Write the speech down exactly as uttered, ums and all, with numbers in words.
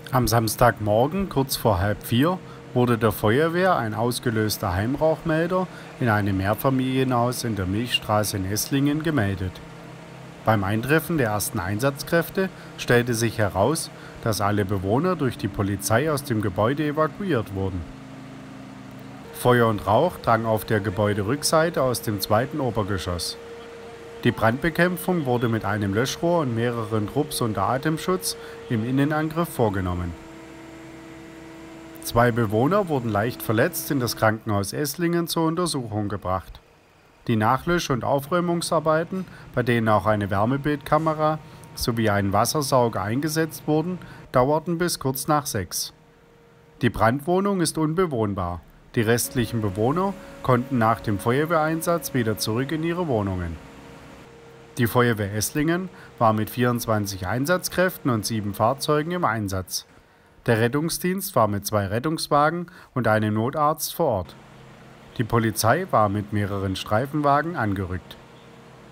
Am Samstagmorgen kurz vor halb vier wurde der Feuerwehr ein ausgelöster Heimrauchmelder in einem Mehrfamilienhaus in der Milchstraße in Esslingen gemeldet. Beim Eintreffen der ersten Einsatzkräfte stellte sich heraus, dass alle Bewohner durch die Polizei aus dem Gebäude evakuiert wurden. Feuer und Rauch drang auf der Gebäuderückseite aus dem zweiten Obergeschoss. Die Brandbekämpfung wurde mit einem Löschrohr und mehreren Trupps unter Atemschutz im Innenangriff vorgenommen. Zwei Bewohner wurden leicht verletzt in das Krankenhaus Esslingen zur Untersuchung gebracht. Die Nachlösch- und Aufräumungsarbeiten, bei denen auch eine Wärmebildkamera sowie ein Wassersauger eingesetzt wurden, dauerten bis kurz nach sechs. Die Brandwohnung ist unbewohnbar. Die restlichen Bewohner konnten nach dem Feuerwehreinsatz wieder zurück in ihre Wohnungen. Die Feuerwehr Esslingen war mit vierundzwanzig Einsatzkräften und sieben Fahrzeugen im Einsatz. Der Rettungsdienst war mit zwei Rettungswagen und einem Notarzt vor Ort. Die Polizei war mit mehreren Streifenwagen angerückt.